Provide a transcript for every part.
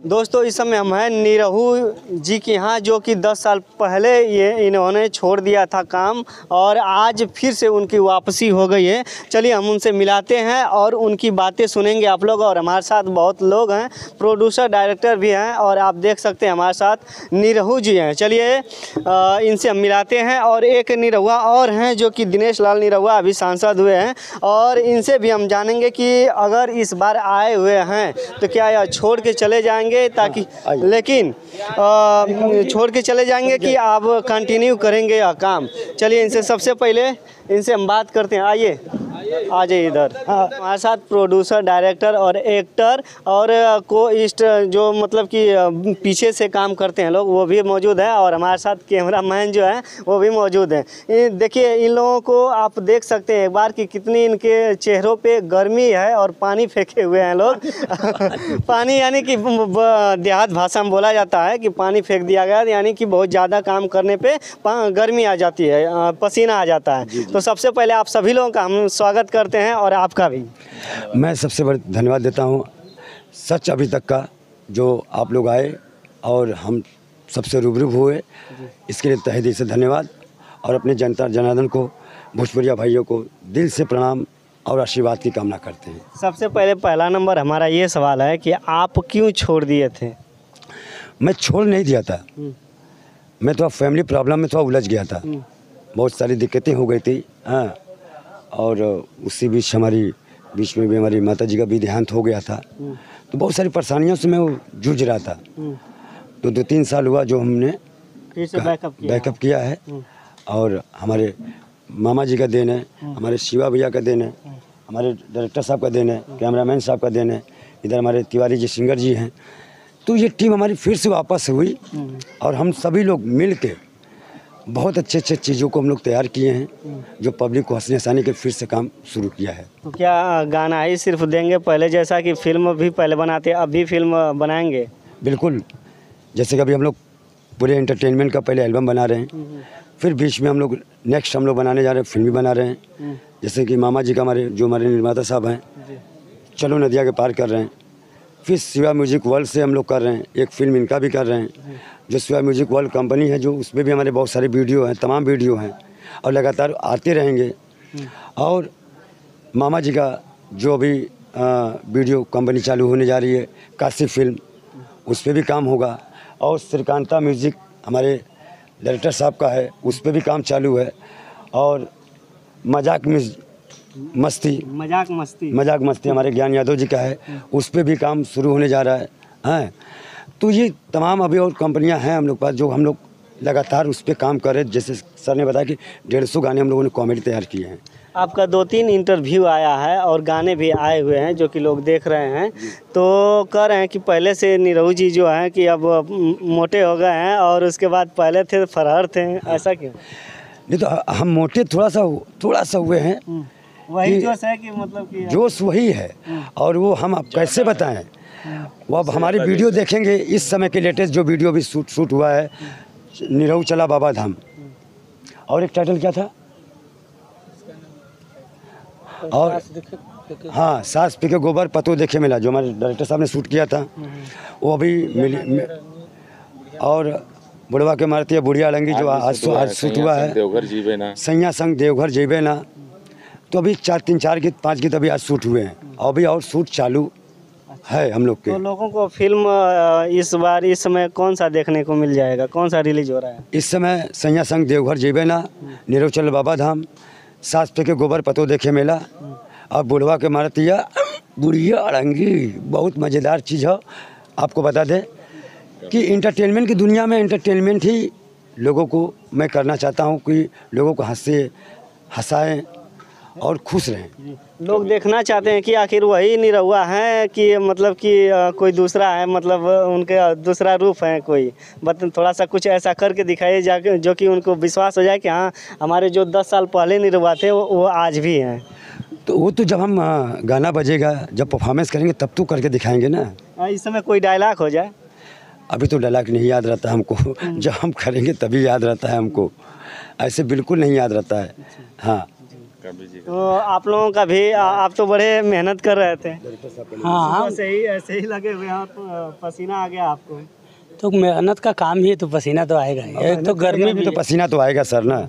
दोस्तों इस समय हम हैं निरहू जी के यहाँ, जो कि 10 साल पहले ये इन्होंने छोड़ दिया था काम और आज फिर से उनकी वापसी हो गई है। चलिए हम उनसे मिलाते हैं और उनकी बातें सुनेंगे आप लोग। और हमारे साथ बहुत लोग हैं, प्रोड्यूसर डायरेक्टर भी हैं और आप देख सकते हैं हमारे साथ निरहू जी हैं। चलिए इनसे हम मिलाते हैं। और एक निरहुआ और हैं जो कि दिनेश लाल निरहुआ, अभी सांसद हुए हैं, और इनसे भी हम जानेंगे कि अगर इस बार आए हुए हैं तो क्या यह छोड़ के चले जाएंगे, ताकि लेकिन छोड़ के चले जाएंगे कि आप कंटिन्यू करेंगे यह काम। चलिए इनसे सबसे पहले इनसे हम बात करते हैं। आइए आ जाइए इधर। हमारे साथ प्रोड्यूसर डायरेक्टर और एक्टर और को-इस्ट जो मतलब कि पीछे से काम करते हैं लोग, वो भी मौजूद है। और हमारे साथ कैमरा मैन जो है वो भी मौजूद है। देखिए इन लोगों को आप देख सकते हैं एक बार कि कितनी इनके चेहरों पे गर्मी है और पानी फेंके हुए हैं लोग। पानी यानी कि देहात भाषा में बोला जाता है कि पानी फेंक दिया गया, यानी कि बहुत ज़्यादा काम करने पे गर्मी आ जाती है, पसीना आ जाता है। तो सबसे पहले आप सभी लोगों का हम स्वागत करते हैं और आपका भी मैं सबसे बड़ा धन्यवाद देता हूं। सच अभी तक का जो आप लोग आए और हम सबसे रूबरू हुए, इसके लिए तहे दिल से धन्यवाद। और अपने जनता जनार्दन को, भोजपुरिया भाइयों को दिल से प्रणाम और आशीर्वाद की कामना करते हैं। सबसे पहले पहला नंबर हमारा ये सवाल है कि आप क्यों छोड़ दिए थे? मैं छोड़ नहीं दिया था, मैं तो फैमिली प्रॉब्लम में थोड़ा उलझ गया था, बहुत सारी दिक्कतें हो गई थी। हाँ, और उसी बीच बीच में भी हमारी माता जी का भी देहांत हो गया था, तो बहुत सारी परेशानियों से मैं जूझ रहा था। तो 2-3 साल हुआ जो हमने फिर से बैकअप किया है। और हमारे मामा जी का देन है, हमारे शिवा भैया का देन है, हमारे डायरेक्टर साहब का देन है, कैमरामैन साहब का देन है, इधर हमारे तिवारी जी सिंगर जी हैं। तो ये टीम हमारी फिर से वापस हुई और हम सभी लोग मिल के बहुत अच्छे चीज़ों को हम लोग तैयार किए हैं, जो पब्लिक को हंसने हंसाने के फिर से काम शुरू किया है। तो क्या गाना ही सिर्फ देंगे पहले जैसा कि फिल्म भी पहले बनाते, अभी फिल्म बनाएंगे? बिल्कुल, जैसे कि अभी हम लोग पूरे एंटरटेनमेंट का पहले एल्बम बना रहे हैं, फिर बीच में हम लोग नेक्स्ट हम लोग बनाने जा रहे हैं, फिल्म भी बना रहे हैं। जैसे कि मामा जी का हमारे निर्माता साहब हैं, चलो नदिया के पार कर रहे हैं। फिर शिवा म्यूजिक वर्ल्ड से हम लोग कर रहे हैं, एक फिल्म इनका भी कर रहे हैं, जो शिवा म्यूजिक वर्ल्ड कंपनी है, जो उसमें भी हमारे बहुत सारे वीडियो हैं, तमाम वीडियो हैं और लगातार आते रहेंगे। और मामा जी का जो अभी वीडियो कंपनी चालू होने जा रही है, काशी फिल्म, उस पर भी काम होगा। और श्रीकांता म्यूजिक हमारे डायरेक्टर साहब का है, उस पर भी काम चालू है। और मजाक मस्ती हमारे ज्ञान यादव जी का है, उस पर भी काम शुरू होने जा रहा है। हैं, तो ये तमाम अभी और कंपनियां हैं हम लोग पास, जो हम लोग लगातार उस पर काम कर रहे हैं। जैसे सर ने बताया कि 150 गाने हम लोगों ने कॉमेडी तैयार किए हैं। आपका 2-3 इंटरव्यू आया है और गाने भी आए हुए हैं जो कि लोग देख रहे हैं, तो कह रहे हैं कि पहले से निरहू जी जो हैं कि अब मोटे हो गए हैं और उसके बाद पहले थे फरहर थे, ऐसा क्यों? नहीं तो हम मोटे थोड़ा सा हुए हैं, वही जोश है कि मतलब कि जोश वही है। और वो हम आप कैसे बताएं, वो अब हमारी वीडियो देखेंगे। इस समय के लेटेस्ट जो वीडियो भी शूट हुआ है, निरहू चला बाबा धाम, और एक टाइटल क्या था, और हाँ, सास पी के गोबर पतो देखे मिला, जो हमारे डायरेक्टर साहब ने शूट किया था, वो अभी और बुढ़वा के मारती है बुढ़िया लंगी, जो आज शूट हुआ है, सैया संग देवघर जेबे ना। तो अभी 3-4 गीत 5 गीत अभी आज शूट हुए हैं, और अभी और शूट चालू है हम लोग के। तो लोगों को फिल्म इस बार इस समय कौन सा देखने को मिल जाएगा, कौन सा रिलीज हो रहा है इस समय? सैया संग देवघर जेबे ना, निरहू चल बाबा धाम, सास पे के गोबर पतो देखे मेला, और बुढ़वा के मारतिया बुढ़िया अड़ंगी। बहुत मज़ेदार चीज़ है। आपको बता दें कि इंटरटेनमेंट की दुनिया में एंटरटेनमेंट ही लोगों को मैं करना चाहता हूँ, कि लोगों को हंसाएं और खुश रहें। लोग देखना चाहते हैं कि आखिर वही निरहुआ है कि मतलब कि कोई दूसरा है, मतलब उनके दूसरा रूप है कोई। थोड़ा सा कुछ ऐसा करके दिखाइए जाके जो कि उनको विश्वास हो जाए कि हाँ, हमारे जो 10 साल पहले निरहुआ थे वो आज भी हैं। तो वो तो जब हम गाना बजेगा, जब परफॉर्मेंस करेंगे, तब तो करके दिखाएंगे ना। इस समय कोई डायलॉग हो जाए? अभी तो डायलॉग नहीं याद रहता हमको, जब हम करेंगे तभी याद रहता है हमको, ऐसे बिल्कुल नहीं याद रहता है। हाँ, कभी जी। तो आप लोगों का भी आप तो बड़े मेहनत कर रहे थे, हाँ ऐसे ही लगे हुए हैं, पसीना आ गया आपको। तो मेहनत का काम ही है तो पसीना तो आएगा ही। एक तो गर्मी भी तो पसीना तो आएगा सर ना।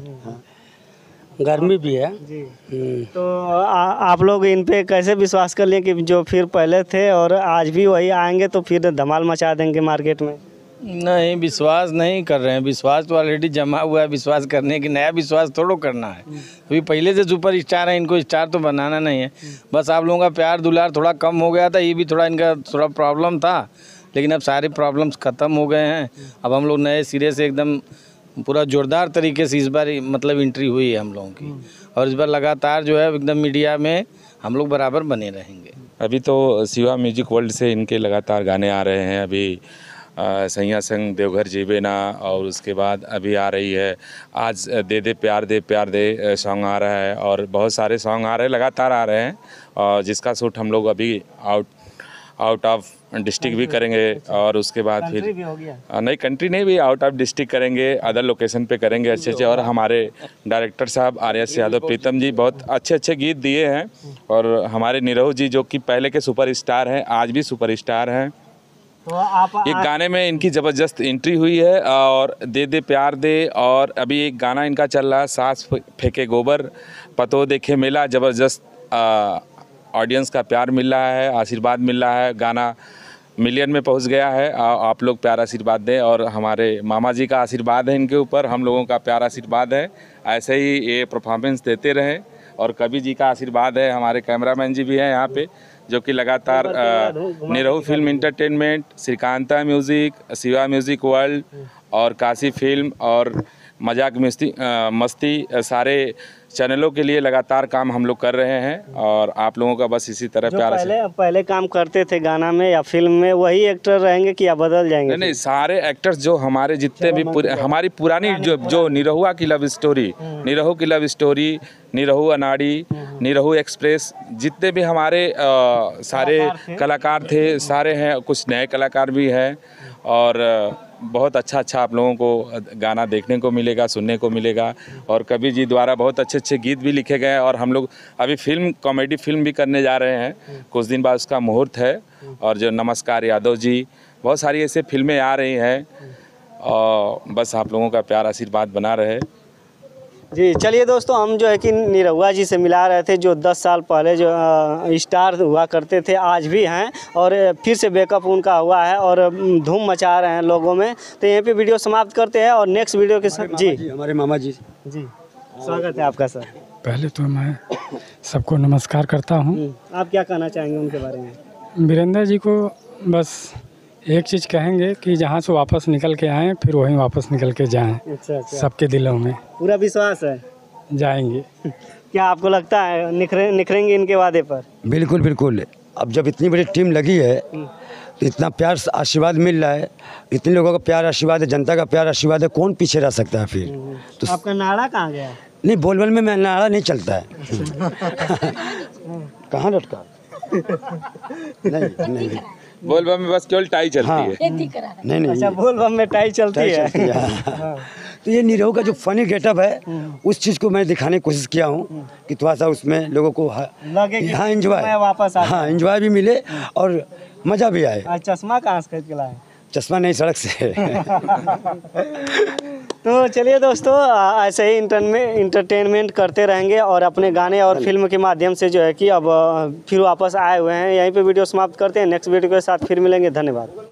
गर्मी भी है जी। तो आप लोग इन पे कैसे विश्वास कर लिए कि जो फिर पहले थे और आज भी वही आएंगे तो फिर धमाल मचा देंगे मार्केट में? नहीं, विश्वास नहीं कर रहे हैं। विश्वास तो ऑलरेडी जमा हुआ है। विश्वास करने की नया विश्वास थोड़ा करना है। अभी पहले से सुपर स्टार है, इनको स्टार तो बनाना नहीं है। बस आप लोगों का प्यार दुलार थोड़ा कम हो गया था, ये भी थोड़ा इनका थोड़ा प्रॉब्लम था, लेकिन अब सारे प्रॉब्लम्स ख़त्म हो गए हैं। अब हम लोग नए सिरे से एकदम पूरा जोरदार तरीके से इस बार मतलब एंट्री हुई है हम लोगों की, और इस बार लगातार जो है एकदम मीडिया में हम लोग बराबर बने रहेंगे। अभी तो शिवा म्यूजिक वर्ल्ड से इनके लगातार गाने आ रहे हैं। अभी सैया संग देवघर जीवे ना, और उसके बाद अभी आ रही है आज दे दे प्यार दे सॉन्ग आ रहा है, और बहुत सारे सॉन्ग आ रहे हैं, लगातार आ रहे हैं। और जिसका शूट हम लोग अभी आउट ऑफ डिस्ट्रिक्ट भी करेंगे, और उसके बाद फिर भी हो गया। नहीं, कंट्री नहीं, भी आउट ऑफ डिस्ट्रिक्ट करेंगे, अदर लोकेशन पे करेंगे अच्छे। और हमारे डायरेक्टर साहब आर्यस यादव प्रीतम जी बहुत अच्छे गीत दिए हैं, और हमारे निरहु जी जो कि पहले के सुपरस्टार हैं, आज भी सुपरस्टार हैं। तो आप एक गाने में इनकी ज़बरदस्त एंट्री हुई है, और दे दे प्यार दे, और अभी एक गाना इनका चल रहा है सास फेंके गोबर पतो देखे मेला। ज़बरदस्त ऑडियंस का प्यार मिल रहा है, आशीर्वाद मिल रहा है, गाना मिलियन में पहुंच गया है। आप लोग प्यार आशीर्वाद दें, और हमारे मामा जी का आशीर्वाद है इनके ऊपर, हम लोगों का प्यार आशीर्वाद है। ऐसे ही ये परफॉर्मेंस देते रहें, और कवि जी का आशीर्वाद है, हमारे कैमरामैन जी भी हैं यहाँ पे जो कि लगातार Nirahua film entertainment, Shrikanta music, Shiva music world और काशी फिल्म और मजाक मस्ती सारे चैनलों के लिए लगातार काम हम लोग कर रहे हैं। और आप लोगों का बस इसी तरह प्यार से पहले काम करते थे गाना में या फिल्म में, वही एक्टर रहेंगे कि या बदल जाएंगे? नहीं, सारे एक्टर्स जो हमारे जितने भी हमारी पुरानी जो निरहुआ की लव स्टोरी, निरहु की लव स्टोरी, निरहु अनाड़ी, निरहु एक्सप्रेस, जितने भी हमारे सारे कलाकार थे सारे हैं, कुछ नए कलाकार भी हैं, और बहुत अच्छा आप लोगों को गाना देखने को मिलेगा, सुनने को मिलेगा। और कवि जी द्वारा बहुत अच्छे गीत भी लिखे गए हैं, और हम लोग अभी कॉमेडी फिल्म भी करने जा रहे हैं, कुछ दिन बाद उसका मुहूर्त है। और जो नमस्कार यादव जी, बहुत सारी ऐसे फिल्में आ रही हैं, और बस आप लोगों का प्यार आशीर्वाद बना रहे। जी चलिए दोस्तों, हम जो है कि निरहुआ जी से मिला रहे थे, जो 10 साल पहले जो स्टार हुआ करते थे, आज भी हैं, और फिर से बैकअप उनका हुआ है और धूम मचा रहे हैं लोगों में। तो यहीं पे वीडियो समाप्त करते हैं, और नेक्स्ट वीडियो के साथ जी हमारे मामा जी स्वागत है आपका सर। पहले तो मैं सबको नमस्कार करता हूँ। आप क्या कहना चाहेंगे उनके बारे में? वीरेंद्र जी को बस एक चीज़ कहेंगे कि जहाँ से वापस निकल के आएँ फिर वहीं वापस निकल के जाएँ। अच्छा, सबके दिलों में पूरा विश्वास है जाएंगे। क्या आपको लगता है निखरेंगे इनके वादे पर? बिल्कुल। अब जब इतनी बड़ी टीम लगी है तो इतना प्यार आशीर्वाद मिल रहा है, इतने लोगों का प्यार आशीर्वाद है, जनता का प्यार आशीर्वाद है, कौन पीछे रह सकता है फिर? तो आपका नारा कहाँ गया? नहीं, बोलबल में मैं नारा नहीं चलता है। कहाँ लटका? नहीं बोल बम में बस केवल टाई चलती है। नहीं अच्छा, बोल बम में टाई चलती है। तो ये निरहु का जो फनी गेटअप है, उस चीज़ को मैं दिखाने की कोशिश किया हूँ कि थोड़ा सा उसमें लोगों को हाँ एंजॉय, वापस हाँ एंजॉय भी मिले और मज़ा भी आए। चश्मा कहाँ से खरीद के लाए? चश्मा नहीं, सड़क से। तो चलिए दोस्तों, ऐसे ही इंटरटेनमेंट करते रहेंगे, और अपने गाने और फिल्म के माध्यम से जो है कि अब फिर वापस आए हुए हैं। यहीं पे वीडियो समाप्त करते हैं, नेक्स्ट वीडियो के साथ फिर मिलेंगे। धन्यवाद।